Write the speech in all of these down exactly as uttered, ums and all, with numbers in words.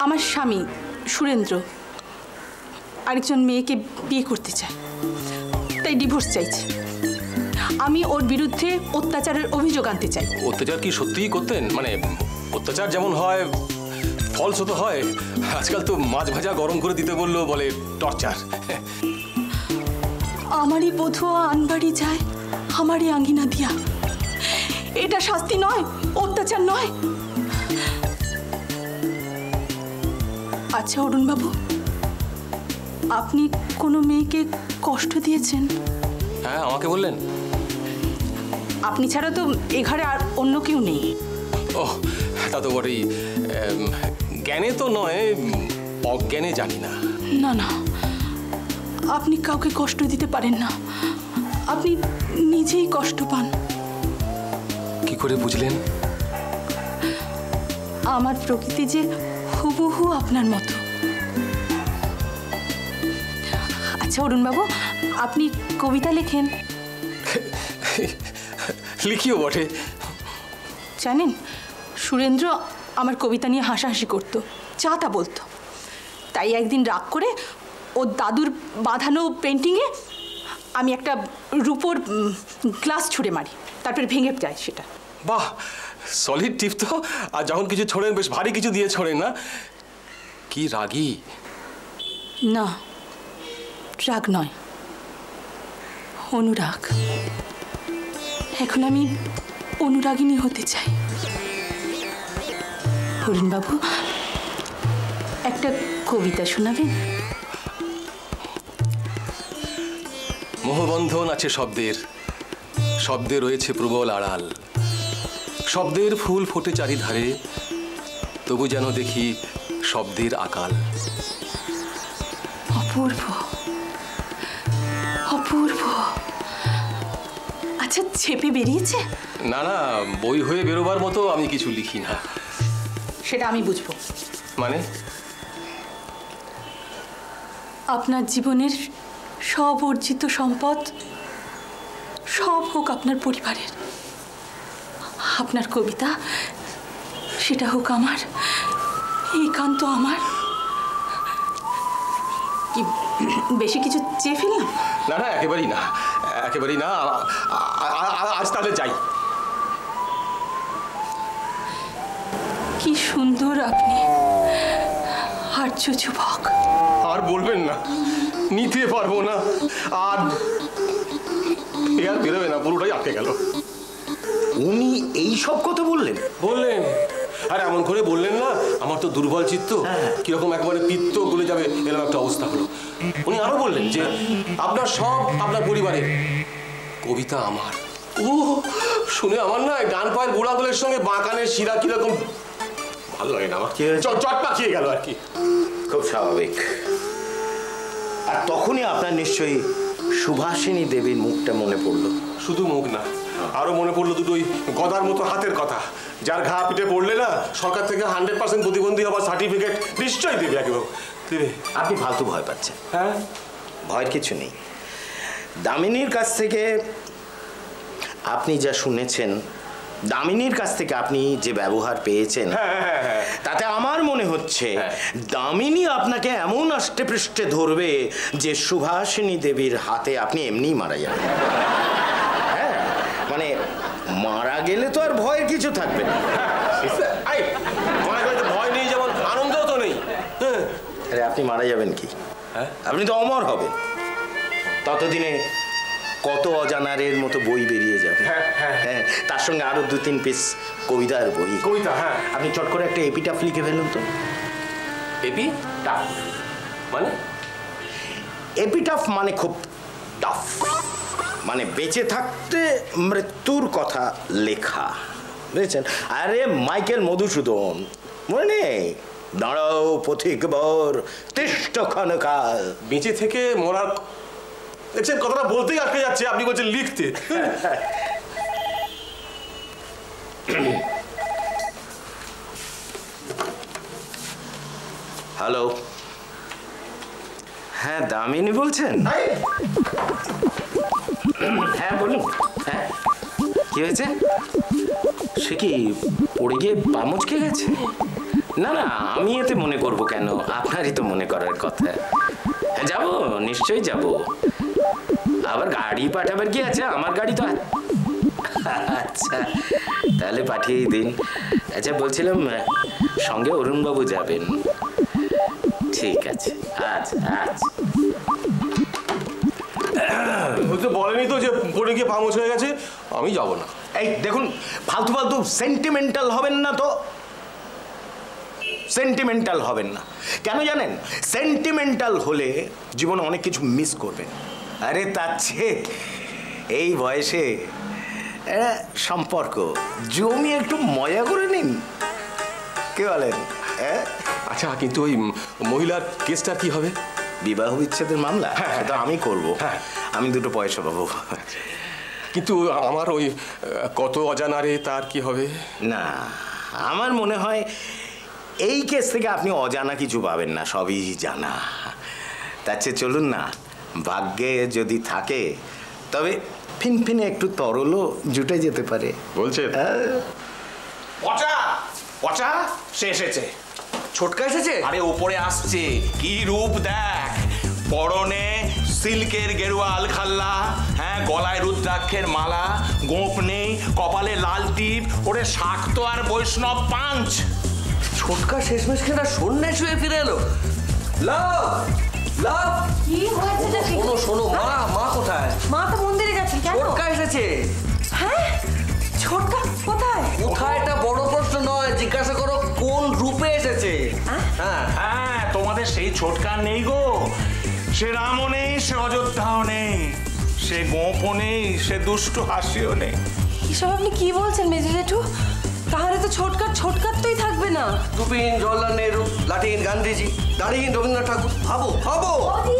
আমার স্বামী সুরেন্দ্র আরেকজন মেয়েকে বিয়ে করতে চায়, তাই ডিভোর্স চাইছে। আমি ওর বিরুদ্ধে অত্যাচারের অভিযোগ আনতে চাই। অত্যাচার কি সত্যিই করতেন? মানে অত্যাচার যেমন হয় ফলস তো হয়, আজকাল তো মাছ ভাজা গরম করে দিতে বললো বলে টর্চার। আমারই বধূয়া আনবাড়ি যায় আমারই আঙ্গিনা দিয়া, এটা শাস্তি নয়, অত্যাচার নয়। আচ্ছা অরুণ বাবু, আপনি কোনো মেয়েকে কষ্ট দিয়েছেন? হ্যাঁ, আমাকে বললেন? আপনি ছাড়া তো এ ঘরে আর অন্য কেউ নেই। ও তা তো বটেই, জ্ঞানে তো নয়, অজ্ঞানে জানি না। না না, আপনি কাউকে কষ্ট দিতে পারেন না, আপনি নিজেই কষ্ট পান। কি করে বুঝলেন? আমার প্রকৃতি যে হুবহু আপনার মতো। আচ্ছা অরুণ বাবু, আপনি কবিতা লেখেন? লিখিও বটে। জানেন, সুরেন্দ্র আমার কবিতা নিয়ে হাসাহাসি করতো, যা তা বলতো। তাই একদিন রাগ করে ওর দাদুর বাঁধানো পেন্টিংয়ে আমি একটা রূপোর গ্লাস ছুঁড়ে মারি, তারপর ভেঙে যায় সেটা। বাহ, সলিড টিপ তো। আর যখন কিছু ছোড়েন বেশ ভারী কিছু দিয়ে ছোড়েন না? কি রাগী! না, রাগ নয়, অনুরাগ। এখন আমি অনুরাগিনী হতে চাই। অরুণ বাবু, একটা কবিতা শোনাবেন? মোহবন্ধন আছে শব্দের, শব্দে রয়েছে প্রবল আড়াল। শব্দের ফুল ফোটে চারিধারে, তবু যেন দেখি শব্দের আকাল। অপূর্ব, অপূর্ব। আচ্ছা, ছেপে বেরিয়েছে? না না, বই হয়ে বেরোবার মতো আমি কিছু লিখি না। সেটা আমি বুঝবো। মানে? আপনার জীবনের সব অর্জিত সম্পদ সব হোক আপনার পরিবারের, আপনার কবিতা সেটা হোক আমার, একান্ত আমার। কি বেশি কিছু চেয়ে ফেললাম? না না, একেবারেই না, একেবারেই না। আজ তাহলে যাই। কি সুন্দর আপনি, আর্য যুবক। আর বলবেন না, নিতে পারবো না। আর বেরোবে না, পুরোটাই আটকে গেল। উনি এই সব কথা বললেন? বললেন, আর এমন করে বললেন না, আমার তো দুর্বল চিত্ত, কিরকম একবারে পিত্ত গলে যাবে এরকম একটা অবস্থা হলো। উনি আরো বললেন যে আপনার সব আপনার পরিবারের, কবিতা আমার। ও শুনে আমার না ডান পায়ের বুড়া গোলের সঙ্গে বাঁ কানের শিরা কিরকম ভালো লাগে না, আমার চট পাকিয়ে গেল আর কি। খুব স্বাভাবিক। আর তখনই আপনার নিশ্চয়ই সুভাষিনী দেবীর মুখটা মনে পড়লো। শুধু মুখ না, আরো মনে পড়লো দুটোই গদার মতো হাতের কথা, যার ঘা পিঠে পড়লে না সরকার থেকে হান্ড্রেড পার্সেন্ট প্রতিবন্ধী হবার সার্টিফিকেট নিশ্চয়ই দেবে। একেবারে দেবে। আপনি ফালতু ভয় পাচ্ছেন। হ্যাঁ, ভয়ের কিছু নেই। দামিনীর কাছ থেকে আপনি যা শুনেছেন, দামিনীর কাছ থেকে আপনি যে ব্যবহার পেয়েছেন, তাতে আমার মনে হচ্ছে দামিনী আপনাকে এমন আষ্টে পৃষ্ঠে ধরবে যে সুভাষিনী দেবীর হাতে আপনি এমনিই মারা যাবেন। হ্যাঁ, মানে মারা গেলে তো আর ভয়ের কিছু থাকবে না। ভয় নেই যেমন আনন্দ তো নেই। আরে আপনি মারা যাবেন কি? আপনি তো অমর হবেন। ততদিনে কত অজানারের মতো বই বেরিয়ে যাবে। হ্যাঁ, তার সঙ্গে আরো দু তিন পিস কবিতার বই। কবিতা? হ্যাঁ। আপনি চট করে একটা এপিটাফ লিখে ফেলুন তো। এপিটাফ মানে? এপিটাফ মানে খুব টাফ, মানে বেঁচে থাকতে মৃত্যুর কথা লেখা, বুঝেছেন? আরে মাইকেল মধুসূদন মনে নেই? দাঁড়াও পথিক বর তিষ্ঠ ক্ষণকাল। বেঁচে থেকে মরার, দেখছেন কথাটা বলতেই আটকে যাচ্ছে, আপনি বলছেন লিখতে। হ্যালো, হ্যাঁ দামিনী বলছেন? হ্যাঁ বলুন। হ্যাঁ, কি হয়েছে? সে কি পড়ে গিয়ে পা মুচকে গেছে? না না, আমি এতে মনে করব কেন? আপনারই তো মনে করার কথা। যাব, নিশ্চয়ই যাব। আবার গাড়ি পাঠাবার কি আছে? আমার গাড়ি তো। আচ্ছা, তাহলে পাঠিয়েই দিন। আচ্ছা, বলছিলাম সঙ্গে অরুণবাবু যাবেন? ঠিক আছে, আচ্ছা আচ্ছা। বলেনি তো যে পড়ে গিয়ে পা মোছ হয়ে গেছে? আমি যাব না। এই দেখুন, ফালতু ফালতু সেন্টিমেন্টাল হবেন না তো। সেন্টিমেন্টাল হবেন না কেন জানেন? সেন্টিমেন্টাল হলে জীবনে অনেক কিছু মিস করবেন। আরে তার চেয়ে এই বয়সে সম্পর্ক জমি একটু মজা করে নিন। কে বলেন? আচ্ছা, কিন্তু ওই মহিলার কেসটা কি হবে? বিবাহ বিচ্ছেদের মামলা সেটা আমি করব। হ্যাঁ, আমি দুটো পয়সা পাবো। কিন্তু আমার ওই কত অজানারে তার কি হবে? না, আমার মনে হয় এই কেস থেকে আপনি অজানা কিছু পাবেন না, সবই জানা। তার চেয়ে চলুন না, ভাগ্যে যদি থাকে তবে ফিনফিনে একটু তরলও জুটে যেতে পারে। বলছে পচা পচা সে এসেছে। ছোটকা এসেছে? আরে উপরে আসছে, কি রূপ দেখ! পরনে সিল্কের গেরুয়া আলখাল্লা, হ্যাঁ, গলায় রুদ্রাক্ষের মালা, গোঁপ নেই, কপালে লাল টিপ, ওরে শাক্ত আর বৈষ্ণব পাঞ্চ। ছোটকা শেষমেশ খেলা সন্ন্যাস হয়ে ফিরে এলো। লাভ লাভ কি হয়েছে? শোনো শোনো, মা মা কোথায়? মা তো মন্দিরে গেছেন। কেন? ছোটকা এসেছে। হ্যাঁ, ছোটকা কোথায়? কোথায় এটা বড় প্রশ্ন নয়, জিজ্ঞাসা করো কোন রূপে এসেছে। হ্যাঁ হ্যাঁ, তোমাদের সেই ছোটকা নেই গো। সে রামও নেই, সে অযোধ্যাও নেই, সে গোপও নেই, সে দুষ্ট হাসিও নেই। এসব আপনি কি বলছেন মেজো জেঠু? তাহলে তো ছোটকার ছোটকারই থাকবে না। তুপিন জওয়াহরলাল নেহরু, লাটিন গান্ধীজি, দাঁড়িয়ে রবীন্দ্রনাথ ঠাকুর। ভাবো ভাবো।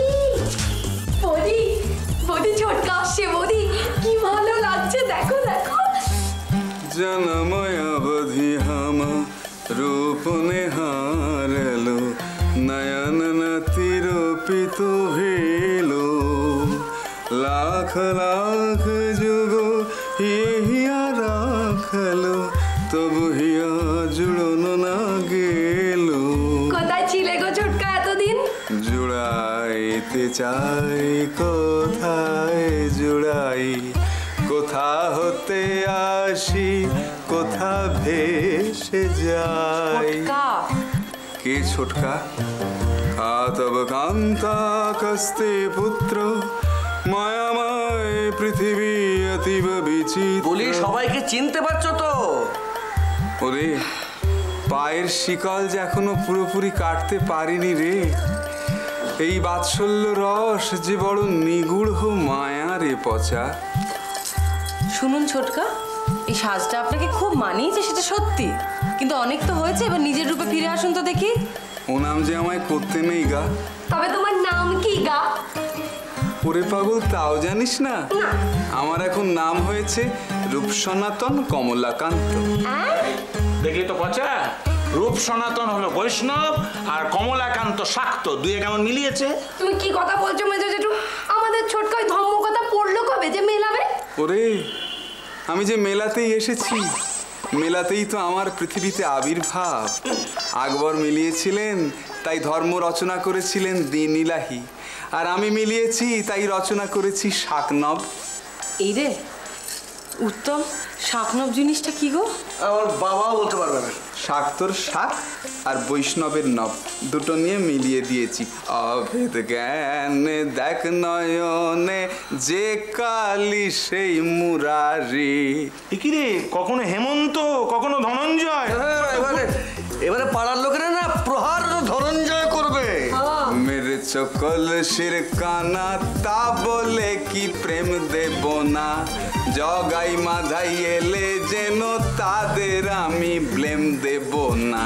বৌদি বৌদি ছোটকা আসছে। বৌদি কি ভালো লাগছে, দেখো দেখো। जनमय अवधि हम रूप निहारलो, नयन नतिरोपित भेलो, लाख लाख जुगो हिया राखलो, तब हिया जुड़न ना गेलो। কোথায় ছিলে গো ছোটকা এতদিন? জুড়াইতে চাই কোথায় জুড়াই, কোথা হতে আসি কোথা ভেসে যাই। কে ছোটকা? খা তব কান্তা কস্তে পুত্র, মায়াময় পৃথিবী অতীব বিচিত্র। বলি সবাইকে চিনতে পারছো তো? ওরে, পায়ের শিকল যে এখনো পুরোপুরি কাটতে পারিনি রে। এই বাৎসল্য রস যে বড় নিগূঢ় মায়া রে পচা। শুনুন ছোটকা, এই সাজটা আপনাকে খুব মানিয়েছে, সেটা সত্যি, কিন্তু অনেক তো হয়েছে, এবার নিজের রূপে ফিরে আসুন তো দেখি। ও নাম যে আমায় করতে নেই গা। তবে তোমার নাম কি গা? ওরে পাগল, তাও জানিস না? আমার এখন নাম হয়েছে রূপ সনাতন কমলাকান্ত। দেখলি তো পচা, রূপ সনাতন হলো বৈষ্ণব আর কমলাকান্ত শাক্ত, দুয়ে কেমন মিলিয়েছে। তুমি কি কথা বলছো মেজো জেঠু? আমাদের ছোটকা ওই ধর্ম কথা পড়লো কবে যে মেলাবে? ওরে, আমি যে মেলাতেই এসেছি, মেলাতেই তো আমার পৃথিবীতে আবির্ভাব। আকবর মিলিয়েছিলেন, তাই ধর্ম রচনা করেছিলেন দিন ইলাহি, আর আমি মিলিয়েছি তাই রচনা করেছি শাকনব। এই রে উত্তম, শাকনব জিনিসটা কি গো? আমার বাবাও বলতে পারবে না। শাক্তর শাক আর বৈষ্ণবের নব দুটো নিয়ে মিলিয়ে দিয়েছি। অভেদ জ্ঞানে দেখ নয়নে যে কালি সেই মুরারি। কি রে, কখনো হেমন্ত কখনো ধনঞ্জয়। এবারে এবারে পাড়ার লোকেরা না প্রহার ধনঞ্জয় করবে। মেরে চকল শির কানা তা বলে কি প্রেম দেব না, জগাই মাধাই এলে যেন তাদের আমি ব্লেম দেব না।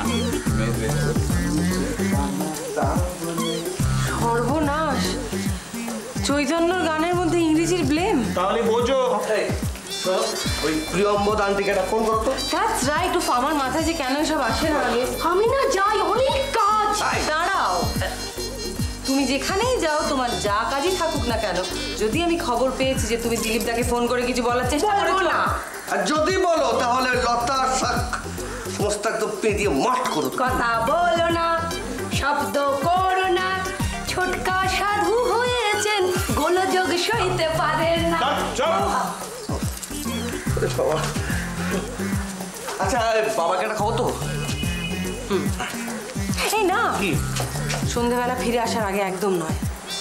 সর্বনাশ, চৈতন্যর গানের মধ্যে ইংরেজির ব্লেম। তাহলে বোঝো। ওই প্রিয়ম্বদ আন্টিকে একটা ফোন করো তো। That's right. ও আমার মাথায় যে কেন এসব আসে না আগে। আমি না যাই, অনেক কাজ। দাঁড়াও, তুমি যেখানেই যাও তোমার যা কাজই থাকুক না কেন, যদি আমি খবর পেয়েছি যে তুমি দিলীপদাকে ফোন করে কিছু বলার চেষ্টা করেছো না, আর যদি বলো তাহলে লতা শাক সমস্ত একদম পেরিয়ে মাঠ করো। কথা বলো না, শব্দ করো না, ছোটকা সাধু হয়েছেন, গোলযোগ সইতে পারেন না। আচ্ছা বাবাকে একটা খবর তো। এই না, সন্ধ্যেবেলা ফিরে আসার আগে একদম নয়।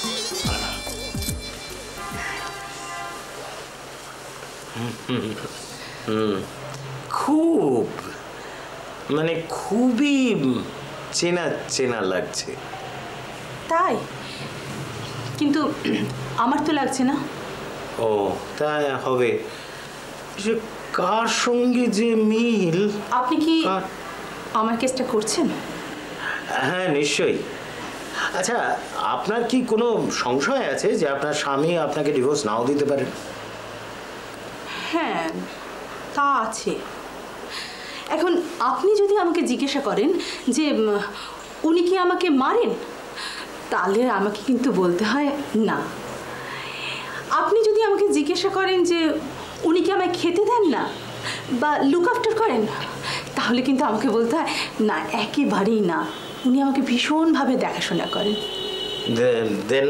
খুব মানে খুবই চেনা চেনা লাগছে। তাই? কিন্তু আমার তো লাগছে না। ও তাই হবে, সে কার সঙ্গে যে মিল। আপনি কি কার- আমার কেসটা করছেন? হ্যাঁ নিশ্চয়ই। আচ্ছা আপনার কি কোনো সংশয় আছে যে আপনার স্বামী আপনাকে ডিভোর্স নাও দিতে পারেন? হ্যাঁ, তা আছে। এখন আপনি যদি আমাকে জিজ্ঞাসা করেন যে উম, উনি কি আমাকে মারেন, তাহলে আমাকে কিন্তু বলতে হয় না। আপনি যদি আমাকে জিজ্ঞাসা করেন যে উনি কি আমায় খেতে দেন না বা লুক আফটার করেন, তাহলে কিন্তু আমাকে বলতে হয় না, একেবারেই না, উনি আমাকে ভীষণভাবে দেখাশোনা করেন। দেন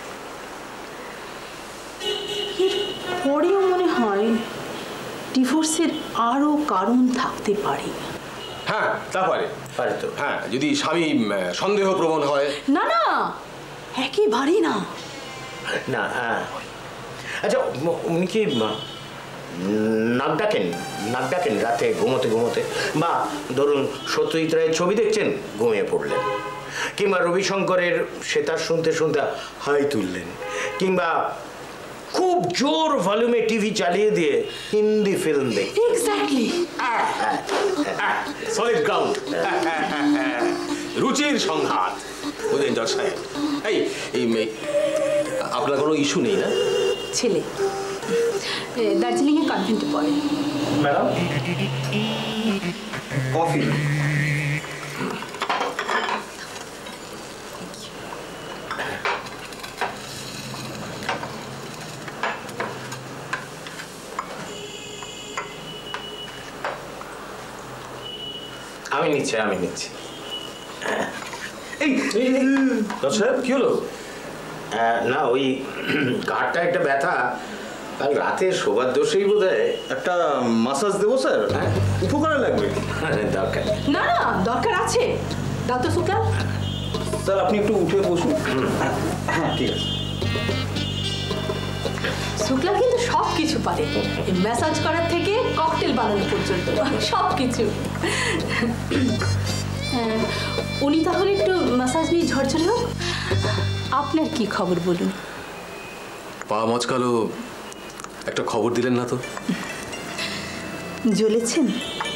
এর পরেও মনে হয় ডিভোর্সের আরও কারণ থাকতে পারে। হ্যাঁ তা পারে। পারে তো। হ্যাঁ, যদি স্বামী উম, সন্দেহপ্রবণ হয়। না না, একেবারেই না। না হ্যাঁ আচ্ছা উ- উনি কি উম, নাক ডাকেন নাক ডাকেন রাতে ঘুমোতে ঘুমোতে, বা ধরুন সত্যজিৎ রায়ের ছবি দেখছেন ঘুমিয়ে পড়লেন, কিংবা রবিশঙ্করের সেতার শুনতে শুনতে হাই তুললেন, কিংবা খুব জোর ভলিউমে টিভি চালিয়ে দিয়ে হিন্দি ফিল্ম দেখছেন। এক্স্যাক্টলি। Solid ground. রুচির সংঘাত। বুঝলেন জজ সাহেব? এই এই মে- আপনার কোনো ইস্যু নেই না? ছেলে এ, দার্জিলিংয়ে কনভেন্টে পড়ে। Madam coffee. আমি নিচ্ছি আমি নিচ্ছি এই জজ সাহেব কি হলো? আহ, না ওই ঘাটটা একটা ব্যথা, কাল রাতে শোবার দোষেই বোধ হয়। একটা মাসাজ দেবো স্যার? হ্যাঁ। উপকারে লাগবে। দরকার নেই। না না, দরকার আছে। দাও তো শুক্লা। স্যার আপনি একটু উঠে বসুন। হ্যাঁ ঠিক আছে। শুক্লা কিন্তু সব কিছু পারে, ম্যাসাজ করার থেকে ককটেল বানানো পর্যন্ত সব কিছু। হ্যাঁ, উনি তাহলে একটু ম্যাসাজ নিয়ে ঝরঝরে হোক। আপনার কি খবর বলুন? পা মচকালো, একটা খবর দিলেন না তো? জ্বলেছেন?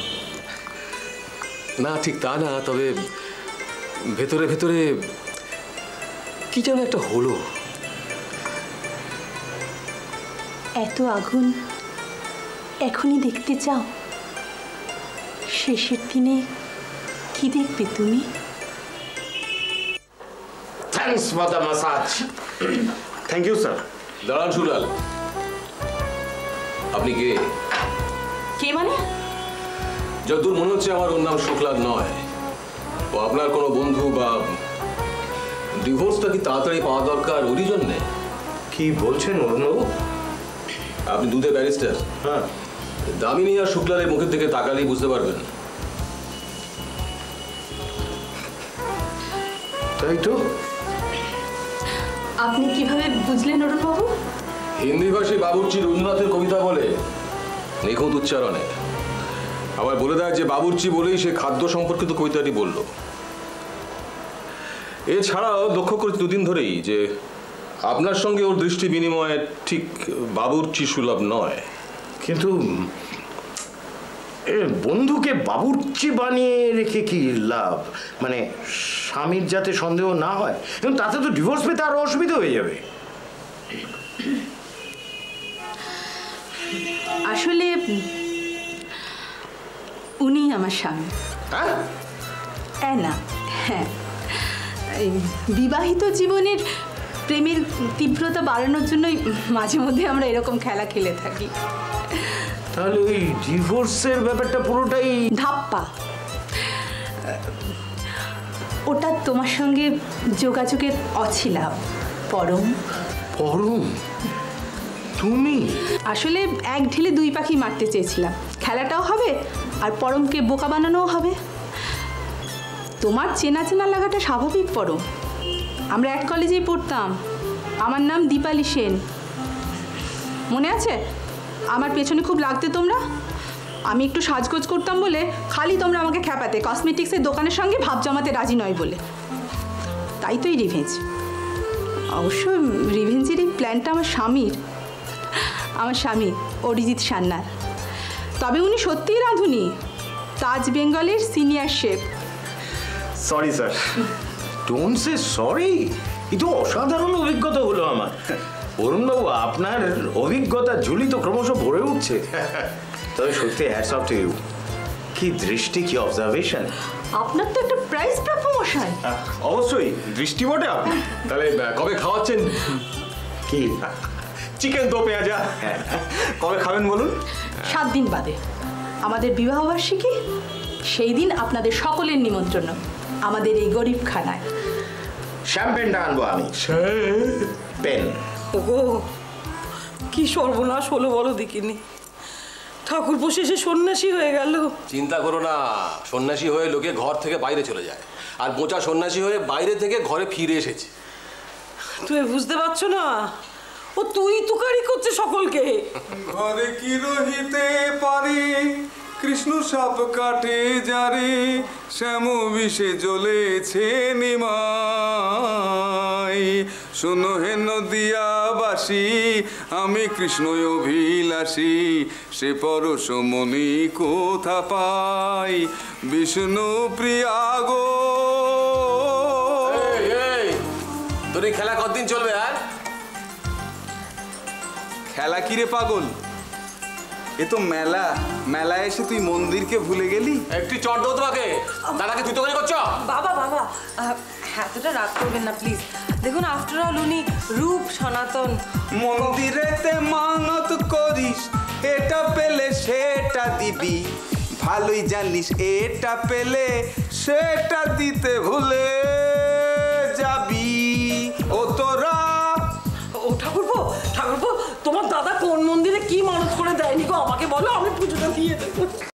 না ঠিক তা না, তবে ভেতরে ভেতরে কি যেন একটা হলো। এত আগুন এখনই দেখতে চাও? শেষের দিনে কি দেখবে তুমি? Thanks for the massage. Thank you sir. দাঁড়ান সুলাল, আপনি কে? কে মানে? যতদূর মনে হচ্ছে আমার ওর নাম শুক্লাদ নয়। ও আপনার কোনো বন্ধু, বা ডিভোর্সটা কি তাড়াতাড়ি পাওয়া দরকার ওরই জন্যে? কি বলছেন অরুণবাবু? আপনি দুধে ব্যারিস্টার। হ্যাঁ দামিনী আর শুক্লাদের মুখের দিকে তাকালেই বুঝতে পারবেন। তাই তো। আপনি কিভাবে বুঝলেন অরুণবাবু? হিন্দি ভাষী বাবুর্চি রবীন্দ্রনাথের কবিতা বলে নিখুঁত উচ্চারণে আবার বলে দেয় যে বাবুর্চি বলেই সে খাদ্য সম্পর্কিত কবিতাটি বলল। এছাড়াও লক্ষ্য করেছি দুদিন ধরেই যে আপনার সঙ্গে ওর দৃষ্টি বিনিময়ে ঠিক বাবুর্চি সুলভ নয়। কিন্তু এ, বন্ধুকে বাবুর্চি বানিয়ে রেখে কি লাভ? মানে স্বামীর যাতে সন্দেহ না হয়, এবং তাতে তো ডিভোর্স পেতে আরো অসুবিধা হয়ে যাবে। আসলে উনি আমার স্বামী। হ্যাঁ, হ্যাঁ না, হ্যাঁ, এই বিবাহিত জীবনের প্রেমের তীব্রতা বাড়ানোর জন্যই মাঝে মধ্যে আমরা এরকম খেলা খেলে থাকি। তাহলে ওই ডিভোর্সের ব্যাপারটা পুরোটাই ধাপ্পা। ওটা তোমার সঙ্গে যোগাযোগের অছিলাম পরম। পরম তুমি? আসলে এক ঢিলে দুই পাখি মারতে চেয়েছিলাম, খেলাটাও হবে আর পরমকে বোকা বানানোও হবে। তোমার চেনা চেনা লাগাটা স্বাভাবিক পরম, আমরা এক কলেজেই পড়তাম। আমার নাম দীপালি সেন, মনে আছে? আমার পেছনে খুব লাগতে তোমরা। আমি একটু সাজগোজ করতাম বলে খালি তোমরা আমাকে খ্যাপাতে, কসমেটিক্সের দোকানের সঙ্গে ভাব জমাতে রাজি নয় বলে। তাই তো এই রিভেঞ্জ। অবশ্য রিভেঞ্জের এই প্ল্যানটা আমার স্বামীর, আমার স্বামী অরিজিৎ সান্যাল। তবে উনি সত্যিই রাঁধুনি, তাজ বেঙ্গলের senior chef. Sorry sir. Don't say sorry. এটা অসাধারণ অভিজ্ঞতা হলো আমার। অরুণবাবু, আপনার অভিজ্ঞতা ঝুলি তো ক্রমশ ভরে উঠছে। তবে সত্যি হ্যাটস অফ টু ইউ। কি দৃষ্টি, কি অবজারভেশন। আপনার তো একটা প্রাইজ প্রাপ্য মশাই। অবশ্যই দৃষ্টি বটে আপনি। তাহলে কবে খাওয়াচ্ছেন? কি চিকেন দো পেঁয়াজা কবে খাবেন বলুন? সাত দিন বাদে আমাদের বিবাহবার্ষিকী, সেই দিন আপনাদের সকলের নিমন্ত্রণ আমাদের এই গরিব খানায়। শ্যাম্পেনটা আনবো আমি। পেন। ওগো, কি সর্বনাশ হলো বলো দেখিনি। ঠাকুর শেষে সন্ন্যাসী হয়ে গেল। চিন্তা করো না, সন্ন্যাসী হয়ে লোকে ঘর থেকে বাইরে চলে যায়, আর বোচা সন্ন্যাসী হয়ে বাইরে থেকে ঘরে ফিরে এসেছে। তুমি বুঝতে পারছো না, ও তুই তুকারি করছে সকলকে। ঘরে কি রহিতে পারে কৃষ্ণ সাপ কাটে যারে, শ্যাম বিষে জ্বলেছে নিমাই। শোনো হে নদিয়াবাসী, আমি কৃষ্ণ অভিলাষী, সে পরশ মনি কোথা পাই, বিষ্ণু প্রিয়া গো। তোর এই খেলা কতদিন চলবে? আর খেলা কিরে পাগল, এ তো মেলা। মেলায় এসে তুই মন্দিরকে ভুলে গেলি? একটি চট দেবো তোমাকে, তার আগে তুই তো করছো। বাবা বাবা এতটা রাগ করবেন না প্লিজ। দেখুন আফটার অল উনি রূপ সনাতন। মন্দিরেতে মানত করিস, এটা পেলে সেটা দিবি, ভালোই জানিস এটা পেলে সেটা দিতে ভুলে যাবি। ও তোরা ও ঠাকুরপো, ঠাকুরপো তোমার দাদা কোন মন্দিরে কি মানত করে দেয়নি গো, আমাকে বলো, আমি পুজোটা দিয়ে দেবো।